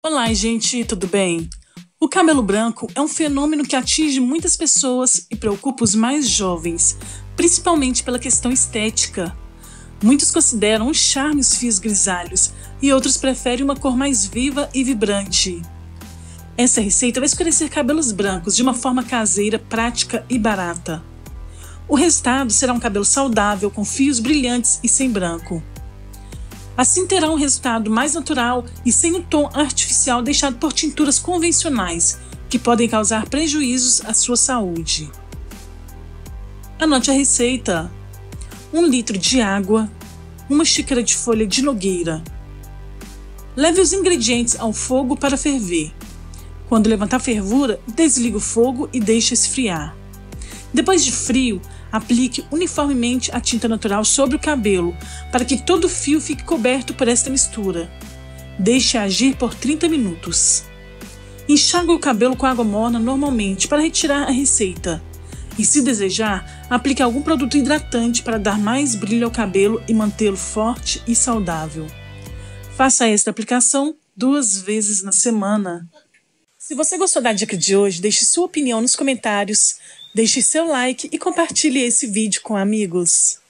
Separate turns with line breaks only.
Olá, gente, tudo bem? O cabelo branco é um fenômeno que atinge muitas pessoas e preocupa os mais jovens, principalmente pela questão estética. Muitos consideram um charme os fios grisalhos e outros preferem uma cor mais viva e vibrante. Essa receita vai escurecer cabelos brancos de uma forma caseira, prática e barata. O resultado será um cabelo saudável, com fios brilhantes e sem branco. Assim terá um resultado mais natural e sem o tom artificial deixado por tinturas convencionais, que podem causar prejuízos à sua saúde. Anote a receita: 1 litro de água, 1 xícara de folha de nogueira. Leve os ingredientes ao fogo para ferver. Quando levantar a fervura, desligue o fogo e deixe esfriar. Depois de frio, aplique uniformemente a tinta natural sobre o cabelo, para que todo o fio fique coberto por esta mistura. Deixe agir por 30 minutos. Enxague o cabelo com água morna normalmente para retirar a receita. E, se desejar, aplique algum produto hidratante para dar mais brilho ao cabelo e mantê-lo forte e saudável. Faça esta aplicação 2 vezes na semana. Se você gostou da dica de hoje, deixe sua opinião nos comentários, deixe seu like e compartilhe esse vídeo com amigos.